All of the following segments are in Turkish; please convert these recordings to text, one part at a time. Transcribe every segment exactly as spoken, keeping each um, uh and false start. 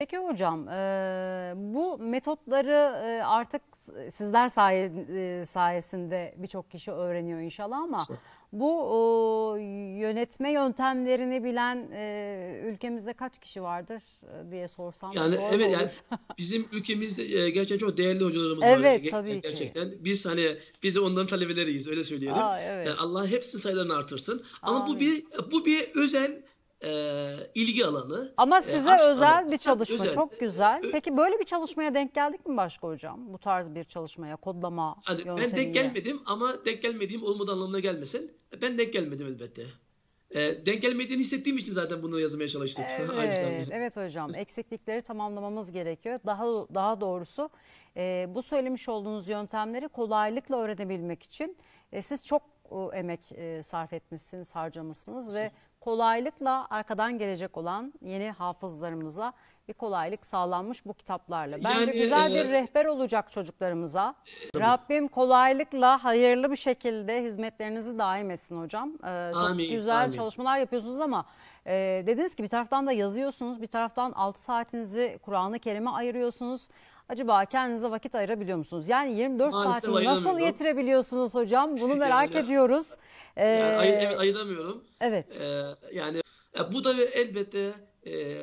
Peki hocam, e, bu metotları e, artık sizler saye, e, sayesinde birçok kişi öğreniyor inşallah ama bu e, yönetme yöntemlerini bilen e, ülkemizde kaç kişi vardır e, diye sorsam Yani zor mu evet, yani olur? bizim ülkemizde e, gerçekten çok değerli hocalarımız var, Evet, ge- tabii ki. gerçekten. Biz hani biz de onların talebeleriyiz, öyle söyleyelim. Aa, Yani evet. Allah hepsinin sayılarını artırsın. Ama bu Amin. bir bu bir özel e, ilgi alanı, Ama e, size aşk alanı. özel bir Tabii çalışma, özel. çok güzel. Peki böyle bir çalışmaya denk geldik mi başka hocam? Bu tarz bir çalışmaya, kodlama Hani ben denk yöntemiyle. gelmedim, ama denk gelmediğim olmadığı anlamına gelmesin. Ben denk gelmedim elbette. E, denk gelmediğini hissettiğim için zaten bunu yazmaya çalıştım. Acizane. Evet, evet hocam. Eksiklikleri tamamlamamız gerekiyor. Daha daha doğrusu e, bu söylemiş olduğunuz yöntemleri kolaylıkla öğrenebilmek için e, siz çok e, emek e, sarf etmişsiniz, harcamışsınız ve kolaylıkla arkadan gelecek olan yeni hafızlarımıza bir kolaylık sağlanmış bu kitaplarla. Bence Yani güzel bir e, rehber olacak çocuklarımıza. tabii. Rabbim kolaylıkla, hayırlı bir şekilde hizmetlerinizi daim etsin hocam. Ee, çok Amin, güzel amin. çalışmalar yapıyorsunuz ama e, dediniz ki bir taraftan da yazıyorsunuz, bir taraftan altı saatinizi Kur'an-ı Kerim'e ayırıyorsunuz. Acaba kendinize vakit ayırabiliyor musunuz? Yani yirmi dört Maalesef saati nasıl ayıramıyorum. yetirebiliyorsunuz hocam? Bunu merak Yani ediyoruz. Yani ay- Ee, evet, ayıramıyorum. evet, Ee, yani ya bu da elbette e,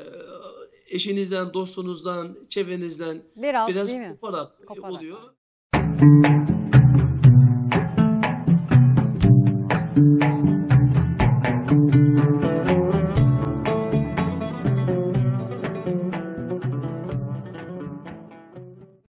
eşinizden, dostunuzdan, çevrenizden biraz değil biraz mi? koparak Koparak. oluyor.